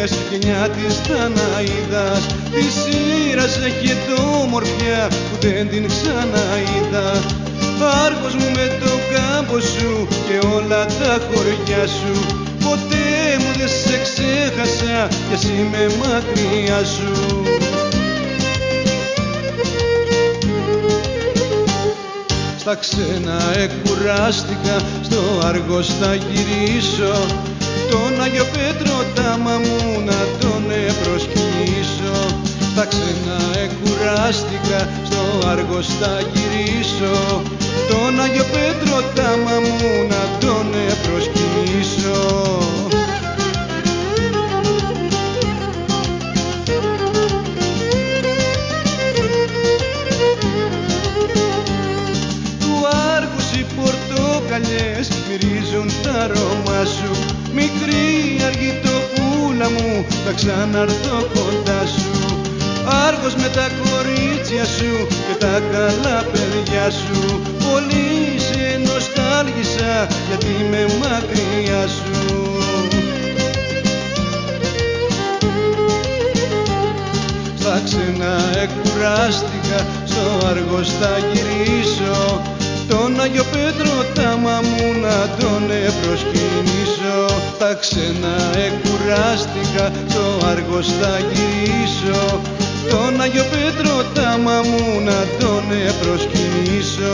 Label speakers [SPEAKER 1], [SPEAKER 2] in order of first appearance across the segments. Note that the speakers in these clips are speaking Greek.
[SPEAKER 1] λες γενιά της Δαναίδας. Τη σύρας έχει το ομορφιά που δεν την ξαναείδα. Άργος μου με το κάμπο σου και όλα τα χωριά σου. Ποτέ μου δεν σε ξέχασα κι ας είμαι μακριά σου. Στα ξένα εκουράστηκα, στο Άργος θα γυρίσω. Τον Άγιο Πέτρο τάμα μου να τον προσκυνήσω. Στα ξένα εκουράστηκα, στο Άργος θα γυρίσω. Τον Άγιο Πέτρο τάμα μου να τον προσκυνήσω. Μυρίζουν τα αρώμα σου. Μικρή αργητοπούλα μου, θα ξαναρθώ κοντά σου. Άργος με τα κορίτσια σου και τα καλά παιδιά σου. Πολύ σε νοστάλγησα γιατί είμαι μακριά σου. Στα ξένα εκουράστηκα, στο Άργος θα γυρίσω. Τον Άγιο Πέτρο τάμα μου να τον προσκυνήσω. Τα ξένα εκουράστηκα, στο Άργος θα γυρίσω. Τον Άγιο Πέτρο τάμα μου να τον προσκυνήσω.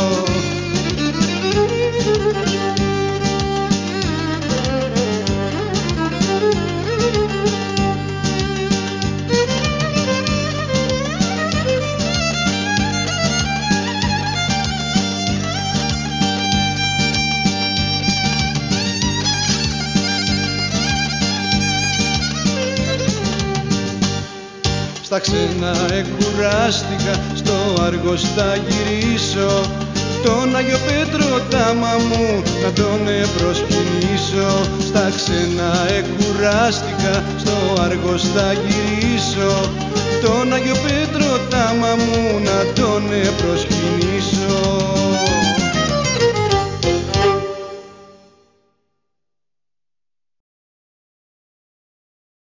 [SPEAKER 1] Στα ξένα εκουράστηκα, στο Άργος θα γυρίσω. Τον Άγιο Πέτρο τάμα μου να τον προσκυνήσω. Στα ξένα εκουράστηκα, στο Άργος θα γυρίσω. Τον Άγιο Πέτρο τάμα μου να τον προσκυνήσω.